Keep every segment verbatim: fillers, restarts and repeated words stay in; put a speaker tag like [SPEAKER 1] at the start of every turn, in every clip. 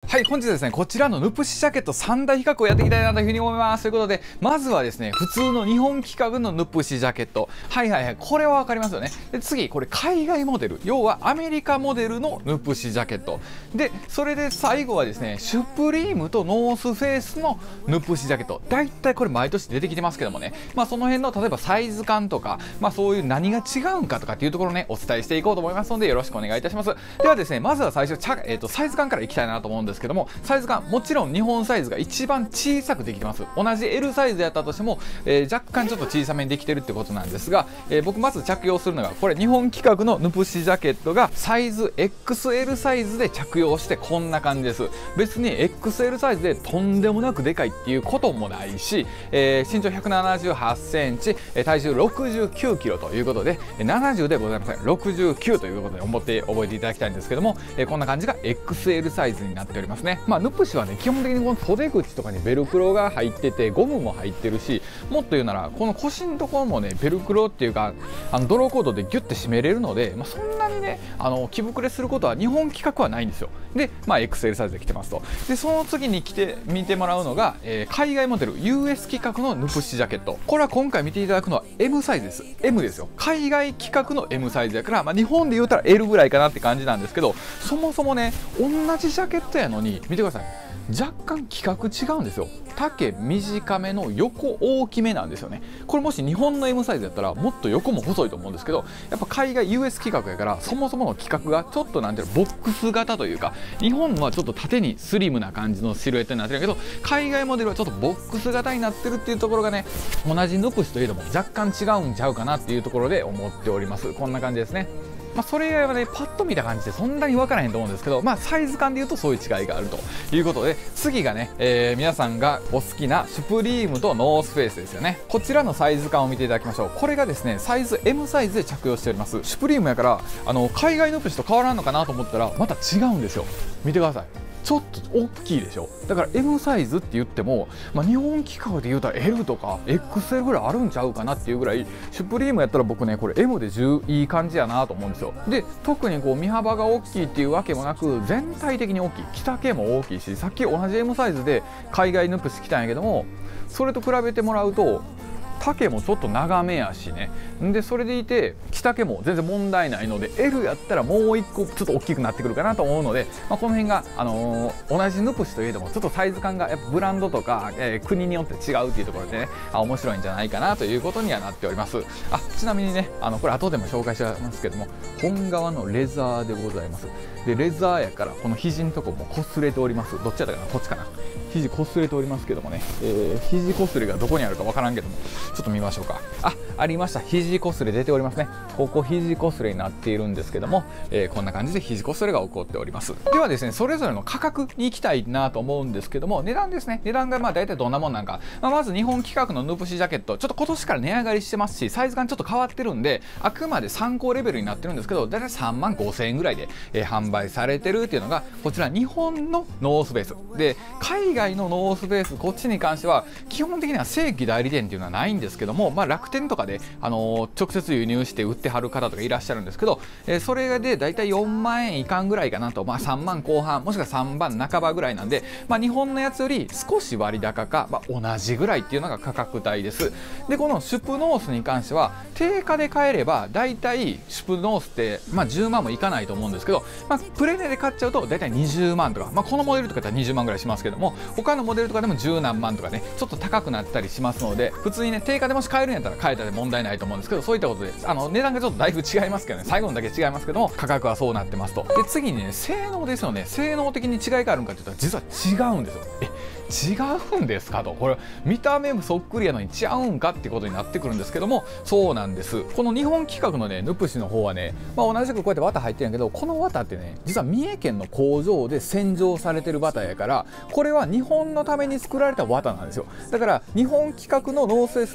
[SPEAKER 1] はい、本日はですね、こちらのヌプシジャケット三大比較をやっていきたいなというふうに思います。ということで、まずはですね、普通の日本規格のヌプシジャケット。はいはいはい、これはわかりますよね。で、次、これ海外モデル。要はアメリカモデルのヌプシジャケット。で、それで最後はですね、シュプリームとノースフェイスのヌプシジャケット。だいたいこれ毎年出てきてますけどもね、まあその辺の例えばサイズ感とか、まあそういう何が違うんかとかっていうところをね、お伝えしていこうと思いますので、よろしくお願いいたします。ではですね、まずは最初、えーと、サイズ感からいきたいなと思うんですけども、サイズ感もちろん日本サイズが一番小さくできてます。同じ エル サイズやったとしても、えー、若干ちょっと小さめにできてるってことなんですが、えー、僕まず着用するのがこれ日本規格のヌプシジャケットがサイズ エックスエル サイズで着用してこんな感じです。別に エックスエル サイズでとんでもなくでかいっていうこともないし、えー、身長ひゃくななじゅうはちセンチ、体重ろくじゅうきゅうキロということでななじゅうでございません。ろくじゅうきゅうということで思って覚えていただきたいんですけども、えー、こんな感じが エックスエル サイズになっておりますね。まあヌプシはね、基本的にこの袖口とかにベルクロが入っててゴムも入ってるし、もっと言うならこの腰のところもねベルクロっていうかあのドローコードでギュッて締めれるので、まあ、そんなにねあの着膨れすることは日本規格はないんですよ。で、まあ、エックスエル サイズで着てますと。でその次に着て見てもらうのが、えー、海外モデル ユーエス 規格のヌプシジャケット。これは今回見ていただくのは エム サイズです。 エム ですよ。海外規格の エム サイズやから、まあ、日本で言うたら エル ぐらいかなって感じなんですけど、そもそもね同じジャケットやのに見てください、若干規格違うんですよ。丈短めの横大きめなんですよね。これもし日本の エム サイズやったらもっと横も細いと思うんですけど、やっぱ海外 ユーエス 規格やからそもそもの規格がちょっとなんていうのボックス型というか、日本はちょっと縦にスリムな感じのシルエットになってるけど、海外モデルはちょっとボックス型になってるっていうところがね、同じヌプシといえども若干違うんちゃうかなっていうところで思っております。こんな感じですね。まあそれ以外はねパッと見た感じでそんなに分からへんと思うんですけど、まあサイズ感でいうとそういう違いがあるということで、次がね、えー、皆さんがお好きなシュプリームとノースフェイスですよね。こちらのサイズ感を見ていただきましょう。これがですねサイズ エム サイズで着用しております。シュプリームやからあの海外ヌプシと変わらんのかなと思ったらまた違うんですよ。見てください、ちょっと大きいでしょ。だから エム サイズって言っても、まあ、日本規格で言うたら エル とか エックスエル ぐらいあるんちゃうかなっていうぐらい、シュプリームやったら僕ねこれ エム で十いい感じやなと思うんですよ。で特にこう身幅が大きいっていうわけもなく全体的に大きい、着丈も大きいし、さっき同じ エム サイズで海外ヌプシ着たんやけども、それと比べてもらうと丈もちょっと長めやしね。でそれでいて着丈も全然問題ないので エル やったらもういっこちょっと大きくなってくるかなと思うので、まあ、この辺が、あのー、同じヌプシといえどもちょっとサイズ感がやっぱブランドとか、えー、国によって違うっていうところでね、あ面白いんじゃないかなということにはなっております。あちなみにねあのこれ後でも紹介しますけども、本革のレザーでございます。でレザーやからこの肘のとこも擦れております。どっちやったかな、こっちかな。肘擦れておりますけどもね、えー、肘擦れがどこにあるかわからんけどもちょっと見ましょうか。あ、ありました。肘擦れ出ておりますね。ここ肘擦れになっているんですけども、えー、こんな感じで肘擦れが起こっております。ではですね、それぞれの価格に行きたいなと思うんですけども、値段ですね。値段がまあ大体どんなもんなんか、まあ、まず日本規格のヌプシジャケット、ちょっと今年から値上がりしてますし、サイズ感ちょっと変わってるんで、あくまで参考レベルになってるんですけど、大体さんまんごせんえんぐらいで、えー、販売されてるっていうのが、こちら日本のノースベースで、海外のノースベースこっちに関しては基本的には正規代理店っていうのはないんですけども、まあ、楽天とかで、あのー、直接輸入して売ってはる方とかいらっしゃるんですけど、えー、それでだいたいよんまんえんいかんぐらいかなと、まあ、さんまんこう半もしくはさんばんなかばぐらいなんで、まあ、日本のやつより少し割高か、まあ、同じぐらいっていうのが価格帯です。でこのシュプノースに関しては定価で買えればだいたいシュプノースって、まあ、じゅうまんもいかないと思うんですけど、まあ、プレネで買っちゃうとだいたいにじゅうまんとか、まあ、このモデルとかだったらにじゅうまんぐらいしますけども、他のモデルとかでもじゅうなんまんとかねちょっと高くなったりしますので、普通にね定価でもし買えるんやったら買えたで問題ないと思うんですけど、そういったことであの値段がちょっとだいぶ違いますけどね、最後のだけ違いますけども価格はそうなってますと。で次にね性能ですよね。性能的に違いがあるんかって言ったら実は違うんですよ。え違うんですかと、これ見た目もそっくりやのに違うんかってことになってくるんですけども、そうなんです。この日本規格のねヌプシの方はね、まあ、同じくこうやって綿入ってるんやけど、この綿ってね実は三重県の工場で洗浄されてる綿やから、これは日本のために作られた綿なんですよ。だから日本規格のノースフェイス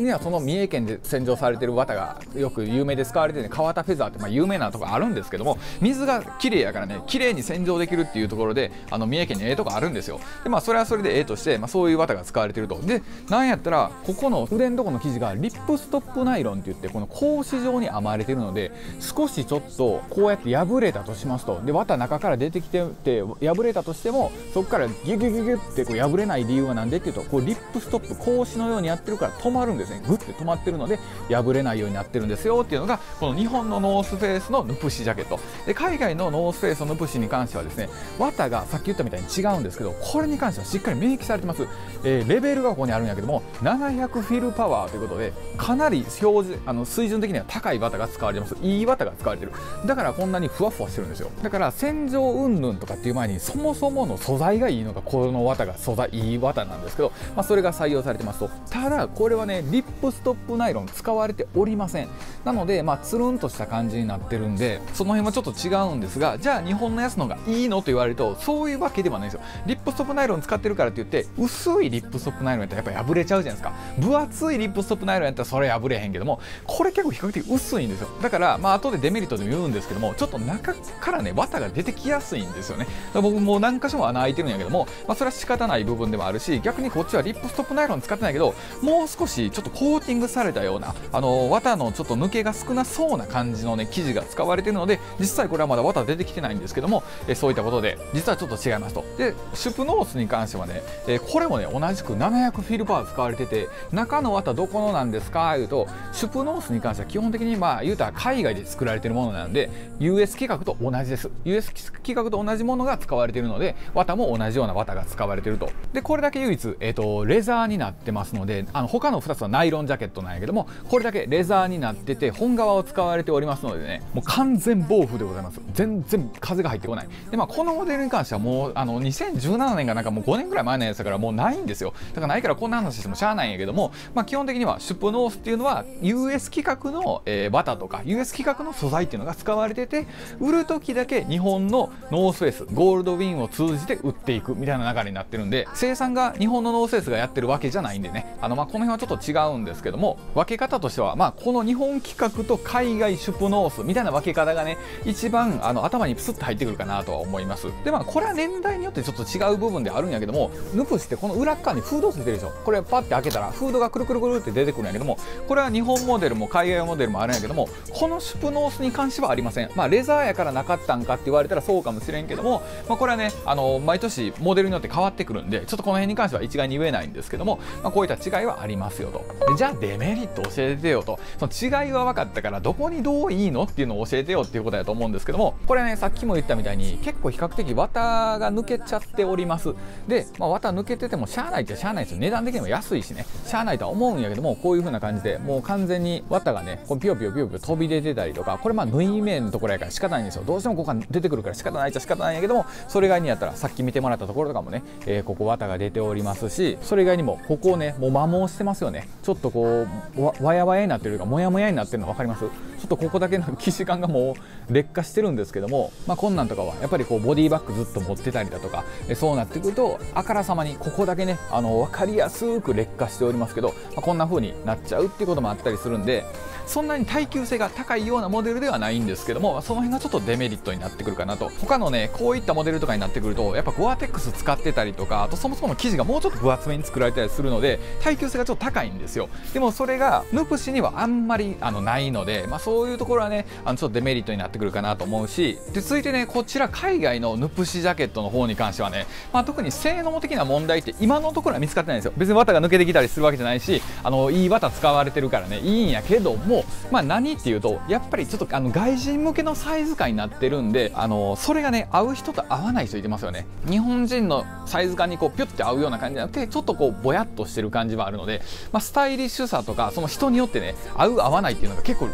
[SPEAKER 1] にはその三重県で洗浄されてる綿がよく有名で使われてる、ね、川田フェザーってまあ有名なとこあるんですけども、水が綺麗やからね綺麗に洗浄できるっていうところであの三重県にええとこあるんですよ。でまあそれはそれでええとして、まあ、そういう綿が使われてると。でなんやったらここの腕のとこの生地がリップストップナイロンって言ってこの格子状に編まれてるので、少しちょっとこうやって破れたとしますと、で綿中から出てきてて破れたとしてもそこからギュギュギュギュってこう破れない理由はなんでっていうと、こうリップストップ格子のようにやってるから止まるんですね。グッて止まってるので破れないようになってるんですよっていうのがこの日本のノースフェイスのヌプシジャケットで、海外のノースフェイスのヌプシに関してはですね、綿がさっき言ったみたいに違うんですけど、これに関してはしっかり明記されてます。えー、レベルがここにあるんやけどもななひゃくフィルパワーということで、かなり表示あの水準的には高い綿が使われてます。いい綿が使われてる。だからこんなにふわふわしてるんですよ。だから洗浄云々とかっていう前にそもそもの素材がいいのがこの綿が素材いい綿なんですけど、まあ、それが採用されてますと。ただこれはねリップストップナイロン使われておりません。なのでまあつるんとした感じになってるんで、その辺はちょっと違うんですが、じゃあ日本のやつの方がいいのと言われるとそういうわけではないんですよ。リップストップナイロン使ってるからって言って薄いリップストップナイロンやったらやっぱ破れちゃうじゃないですか。分厚いリップストップナイロンやったらそれ破れへんけども、これ結構比較的薄いんですよ。だからまあ後でデメリットでも言うんですけども、ちょっと中からね綿が出てきやすいんですよね。だから僕もう何箇所も穴開いてるんやけども、まあ、それは仕方ない部分でもあるし、逆にこっちはリップストップナイロン使ってないけどもう少しちょっとコーティングされたようなあの綿のちょっと抜けが少なそうな感じのね生地が使われているので、実際これはまだ綿出てきてないんですけども、えそういったことで実はちょっと違いますと。でシュプノースに関してはね、えこれもね同じくななひゃくフィルパワー使われてて、中の綿どこのなんですかいうと、シュプノースに関しては基本的にまあ言うたら海外で作られているものなんで ユーエス 規格と同じです。 ユーエス 規格と同じものが使われているので、綿も同じような綿が使われていると。でこれだけ唯一、えー、とレザーになってますので、あの他のふたつはナイロンジャケットなんやけども、これだけレザーになってて本革を使われておりますのでね、もう完全防風でございます。全然風が入ってこない。でまあこのモデルに関してはもうあのにせんじゅうななねんがなんかもうごねんぐらい前のやつだからもうないんですよ。だからないからこんな話してもしゃあないんやけども、まあ基本的にはシュプノースっていうのは ユーエス 規格の、えー、綿とか ユーエス 規格の素材っていうのが使われてて、売る時だけ日本のノースフェイスゴールドウィンを通じて売っていくみたいな流れになってるんで、生産が日本のノースフェイスがやってるわけじゃないんでね、あのまあこの辺はちょっと違うんですけども、分け方としてはまあこの日本規格と海外シュプノースみたいな分け方がね一番あの頭にプスッと入ってくるかなとは思います。でまあこれは年代によってちょっと違う部分であるんやけども、ヌプシってこの裏側にフードついてるでしょ。これパッて開けたらフードがくるくるくるって出てくるんやけども、これは日本モデルも海外モデルもあるんやけども、このシュプノースに関してはありません。まあレザーやからなかったんかって言われたらそうかもしれんけども、まあ、これはねあの毎年モデルによって変わってくるんで、ちょっとこの辺に関しては一概に言えないんですけども、まあ、こういった違いはありますよと。でじゃあデメリット教えてよと。その違いは分かったからどこにどういいのっていうのを教えてよっていうことだと思うんですけども、これねさっきも言ったみたいに結構比較的綿が抜けちゃっております。で、まあ、綿抜けててもしゃあないってしゃあないですよ。値段的にも安いしねしゃあないとは思うんやけども、こういう風な感じでもう完全に綿がねこうピヨピヨピヨピヨ飛び出てたりとか、これまあ縫い目のところやから仕方ないんですよ。どうしてもここが出てくるから仕方ないっちゃ仕方ないんやけども、それ以外にやったらさっき見てもらったところとかもね、えー、ここ綿が出ておりますし、それ以外にもここをねもう摩耗してますよね。ちょっとこう わ, わやわやになってるかもやもやになってるの分かります？ちょっとここだけの生地感がもう劣化してるんですけども、まあ、こんなんとかはやっぱりこうボディバッグずっと持ってたりだとか、えそうなってくるとあからさまにここだけねあの分かりやすく劣化しておりますけど、まあ、こんな風になっちゃうっていうこともあったりするんで、そんなに耐久性が高いようなモデルではないんですけども、その辺がちょっとデメリットになってくるかなと。他のねこういったモデルとかになってくるとやっぱゴアテックス使ってたりとか、あとそもそもの生地がもうちょっと分厚めに作られたりするので耐久性がちょっと高いんですよ。でもそれがヌプシにはあんまりあのないので、まあ、そういうところはねあのちょっとデメリットになってくるかなと思うし、で続いてねこちら海外のヌプシジャケットの方に関してはね、まあ、特に性能的な問題って今のところは見つかってないんですよ。別に綿が抜けてきたりするわけじゃないし、あのいい綿使われてるからねいいんやけども、まあ何っていうとやっぱりちょっとあの外人向けのサイズ感になってるんで、あのそれがね合う人と合わない人いてますよね。日本人のサイズ感にこうピュッて合うような感じじゃなくて、ちょっとこうぼやっとしてる感じはあるので、まあ、スタイリッシュさとかその人によってね合う合わないっていうのが結構露骨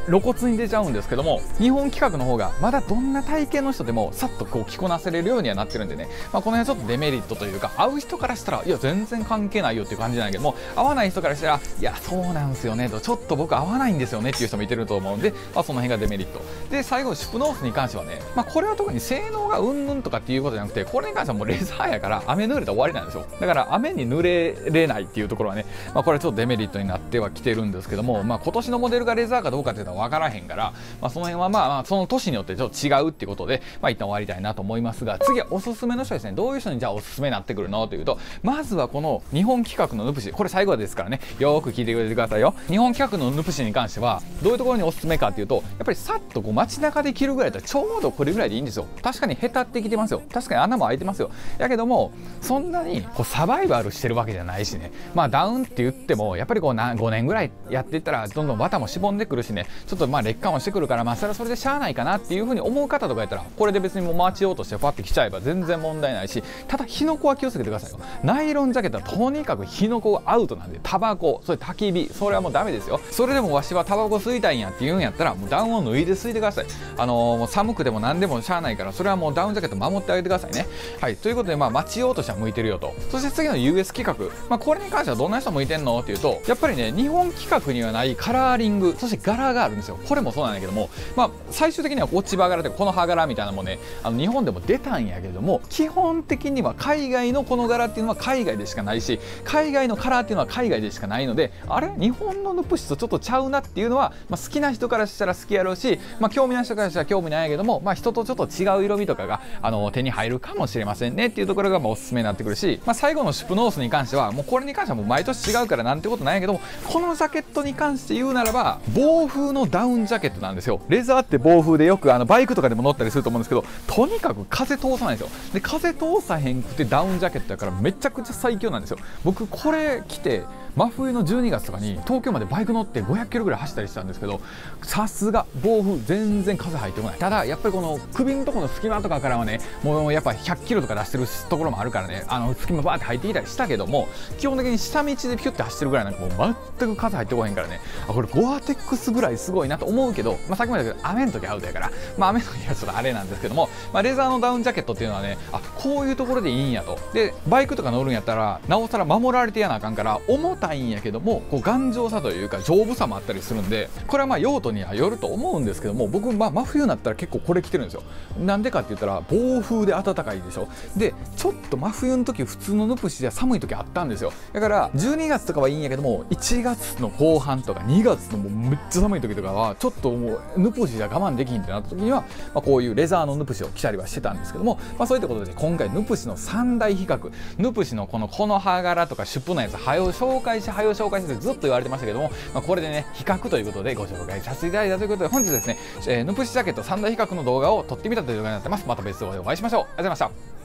[SPEAKER 1] に出ちゃうんですけども、日本規格の方がまだどんな体型の人でもさっとこう着こなせれるようにはなってるんでね、まあ、この辺はちょっとデメリットというか、合う人からしたらいや全然関係ないよっていう感じなんだけども、合わない人からしたらいやそうなんですよねと、ちょっと僕合わないんですよねっていう人もいてると思うんで、まあ、その辺がデメリットで、最後シュプノースに関してはね、まあ、これは特に性能がうんぬんとかっていうことじゃなくて、これに関してはもうレザーやから雨濡れたら終わりなんですよ。だから雨に濡れれないっていうところはね、まあ、これはちょっとデメリットになってはきてるんですけども、まあ、今年のモデルがレザーかどうかっていうのは分からへんから、まあ、その辺はまあまあその年によってちょっと違うっていうことで、まあ、一旦終わりたいなと思いますが、次はおすすめの人ですね。どういう人にじゃあおすすめになってくるのというと、まずはこの日本規格のヌプシ、これ最後ですからね、よーく聞いてくださいよ。日本規格のヌプシに関してはどういうところにおすすめかっていうと、やっぱりさっとこう街中で着るぐらいだったらちょうどこれぐらいでいいんですよ。確かにへたってきてますよ、確かに穴も開いてますよ。やけどもそんなにこうサバイバルしてるわけじゃないしね、まあダウンって言ってもやっぱりこうなごねんぐらいやっていったらどんどん綿もしぼんでくるしね、ちょっとまあ劣化もしてくるから、まあそれはそれでしゃあないかなっていう風に思う方とかやったら、これで別にもうマーチ用としてパッて着ちゃえば全然問題ないし、ただ火の粉は気をつけてくださいよ。ナイロンジャケットはとにかく火の粉がアウトなんで、タバコ、それ焚き火、それはもうダメですよ。それでもわしはタバコ吸いたいんやって言うんやったら、もうダウンを脱いで吸いてください。あのー、もう寒くても何でもしゃあないから、それはもうダウンジャケット守ってあげてくださいね。はい、ということでまあ街用としては向いてるよと。そして次の ユーエス 規格、まあ、これに関してはどんな人向いてんのっていうと、やっぱりね日本規格にはないカラーリング、そして柄があるんですよ。これもそうなんだけども、まあ、最終的には落ち葉柄でこの葉柄みたいなのもね、あの日本でも出たんやけども、基本的には海外のこの柄っていうのは海外でしかないし、海外のカラーっていうのは海外でしかないので、あれ日本のヌプシとちょっとちゃうなっていうのは、まあ、好きな人からしたら好きやろうし、まあ、興味ない人からしたら興味ないけども、まあ、人とちょっと違う色味とかがあの手に入るかもしれませんねっていうところがまあおすすめになってくるし、まあ、最後のシュプノースに関してはもうこれに関してはもう毎年違うからなんてことないんやけども、このジャケットに関して言うならば防風のダウンジャケットなんですよ。レザーって防風でよくあのバイクとかでも乗ったりすると思うんですけど、とにかく風通さないんですよ。で風通さへんくてダウンジャケットだからめちゃくちゃ最強なんですよ。僕これ着て真冬のじゅうにがつとかに東京までバイク乗ってごひゃっキロぐらい走ったりしたんですけど、さすが暴風全然風入ってこない。ただやっぱりこの首のところの隙間とかからはね、もうやっぱひゃっキロとか出してるところもあるからね、あの隙間バーって入ってきたりしたけども、基本的に下道でピュッて走ってるぐらいなんかもう全く風入ってこへんからね、あこれゴアテックスぐらいすごいなと思うけど、まあ、さっきも言ったけど雨の時アウトやから、まあ、雨の時はちょっとあれなんですけども、まあ、レザーのダウンジャケットっていうのはね、あこういうところでいいんやと。でバイクとか乗るんやったらなおさら守られてやなあかんから重たいんやけども、こう頑丈さというか丈夫さもあったりするんで、これはまあ用途にはよると思うんですけども、僕まあ真冬になったら結構これ着てるんですよ。なんでかって言ったら暴風で暖かいでしょ。でちょっと真冬の時普通のヌプシじゃ寒い時あったんですよ。だからじゅうにがつとかはいいんやけども、いちがつの後半とかにがつのもうめっちゃ寒い時とかはちょっともうヌプシじゃ我慢できひんってなった時には、まあ、こういうレザーのヌプシを着たりはしてたんですけども、まあ、そういったことで今回ヌプシの三大比較、ヌプシのこのこの葉柄とかシュプのやつはよ紹介しはよ紹介してずっと言われてましたけども、まあ、これでね比較ということでご紹介させていただいたということで、本日ですね、えー、ヌプシジャケット三大比較の動画を撮ってみたという動画になってます。また別動画でお会いしましょう。ありがとうございました。